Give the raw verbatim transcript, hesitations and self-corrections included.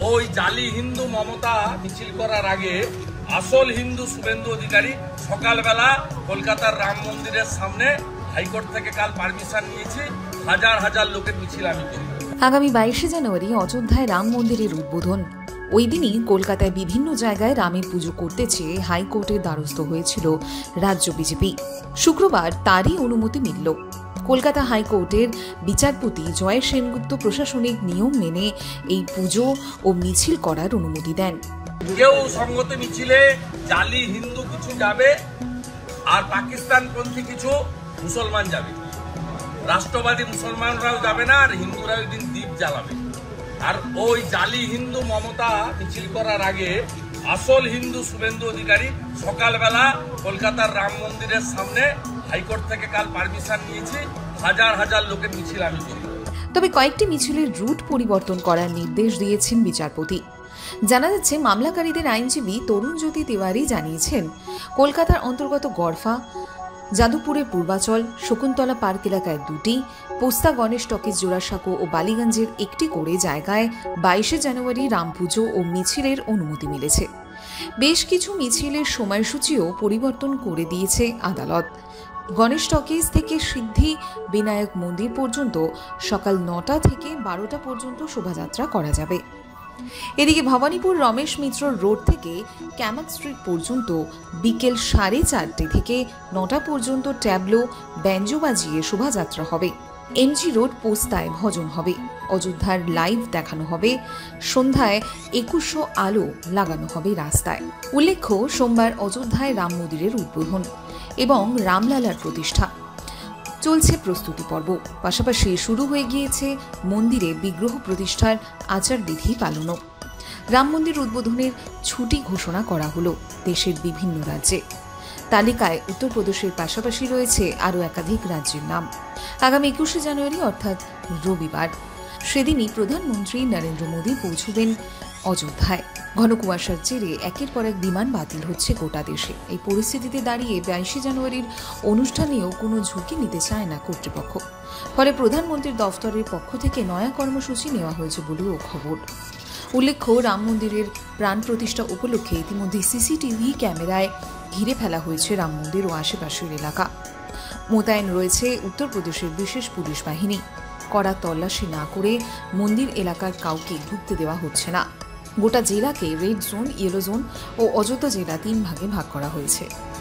ওই জালি হিন্দু মমতা মিছিল করার আগে আসল হিন্দু শুভেন্দু অধিকারী সকালবেলা কলকাতার রাম মন্দিরের সামনে হাইকোর্ট থেকে কাল পারমিশন নিয়েছি, হাজার হাজার লোকের মিছিল আমি করব। আগামী বাইশে জানুয়ারি অযোধ্যায় রাম মন্দিরের উদ্বোধন। ওই দিনই কলকাতায় বিভিন্ন জায়গায় রামের পুজো করতে চেয়ে হাইকোর্টের দ্বারস্থ হয়েছিল রাজ্য বিজেপি। শুক্রবার তারই অনুমতি মিলল। কলকাতা হাইকোর্টের বিচারপতি জয় সেনগুপ্ত প্রশাসনিক নিয়ম মেনে এই পুজো ও মিছিল করার অনুমতি দেন। কেউ সঙ্গত মিছিলে জালি হিন্দু কিছু যাবে আর পাকিস্তানপন্থী কিছু মুসলমান যাবে, রাষ্ট্রবাদী মুসলমানরাও যাবে না, আর হিন্দুরা ওই দিন দ্বীপ জ্বালাবে। আর ওই জালি হিন্দু মমতা মিছিল করার আগে আসল হিন্দু শুভেন্দু অধিকারী সকালবেলা কলকাতার রাম মন্দিরের সামনে হাইকোর্ট থেকে কাল পারমিশন নিয়েছি, হাজার হাজার লোকের মিছিল আমি করব। তবে কয়েকটি মিছিলের রুট পরিবর্তন করার নির্দেশ দিয়েছেন বিচারপতি। জানা যাচ্ছে, মামলাকারীদের আইনজীবী তরুণ জ্যোতি তিওয়ারি জানিয়েছেন, কলকাতার অন্তর্গত গড়ফা, যাদবপুরের পূর্বাচল, শকুন্তলা পার্ক এলাকায় দুটি, পোস্তা গণেশ টকিজ জোড়াসাঁকো ও বালিগঞ্জের একটি করে জায়গায় বাইশে জানুয়ারি রামপুজো ও মিছিলের অনুমতি মিলেছে। বেশ কিছু মিছিলের সময়সূচিও পরিবর্তন করে দিয়েছে আদালত। গণেশ টকিজ থেকে সিদ্ধি বিনায়ক মন্দির পর্যন্ত সকাল নটা থেকে বারোটা পর্যন্ত শোভাযাত্রা করা যাবে। এদিকে ভবানীপুর রমেশ মিত্র রোড থেকে ক্যামাক স্ট্রিট পর্যন্ত বিকেল সাড়ে চারটে থেকে নটা পর্যন্ত ট্যাবলো ব্যাঞ্জো বাজিয়ে শোভাযাত্রা হবে। এমজি রোড পোস্তায় ভজন হবে। অযোধ্যার লাইভ দেখানো হবে। সন্ধ্যায় একুশশো আলো লাগানো হবে রাস্তায়। উল্লেখ্য, সোমবার অযোধ্যায় রাম মন্দিরের উদ্বোধন এবং রামলালার প্রতিষ্ঠা। চলছে প্রস্তুতি পর্ব, পাশাপাশি শুরু হয়ে গিয়েছে মন্দিরে বিগ্রহ প্রতিষ্ঠার আচারবিধি পালনও। রাম মন্দির উদ্বোধনের ছুটি ঘোষণা করা হলো দেশের বিভিন্ন রাজ্যে। তালিকায় উত্তরপ্রদেশের পাশাপাশি রয়েছে আরও একাধিক রাজ্যের নাম। আগামী একুশে জানুয়ারি অর্থাৎ রবিবার, সেদিনই প্রধানমন্ত্রী নরেন্দ্র মোদী পৌঁছবেন অযোধ্যায়। ঘন কুয়াশার জেরে একের পর এক বিমান বাতিল হচ্ছে গোটা দেশে। এই পরিস্থিতিতে দাঁড়িয়ে বাইশে জানুয়ারির অনুষ্ঠানেও কোনো ঝুঁকি নিতে চায় না কর্তৃপক্ষ। ফলে প্রধানমন্ত্রীর দফতরের পক্ষ থেকে নয়া কর্মসূচি নেওয়া হয়েছে বলেও খবর। উল্লেখ্য, রাম মন্দিরের প্রাণ প্রতিষ্ঠা উপলক্ষে ইতিমধ্যে সিসিটিভি ক্যামেরায় ঘিরে ফেলা হয়েছে রাম মন্দির ও আশেপাশের এলাকা। মোতায়েন রয়েছে উত্তরপ্রদেশের বিশেষ পুলিশ বাহিনী। কড়া তল্লাশি না করে মন্দির এলাকার কাউকে ঢুকতে দেওয়া হচ্ছে না। গোটা জেলাকে রেড জোন, ইয়েলো জোন ও অযোধ্যা জেলা তিন ভাগে ভাগ করা হয়েছে।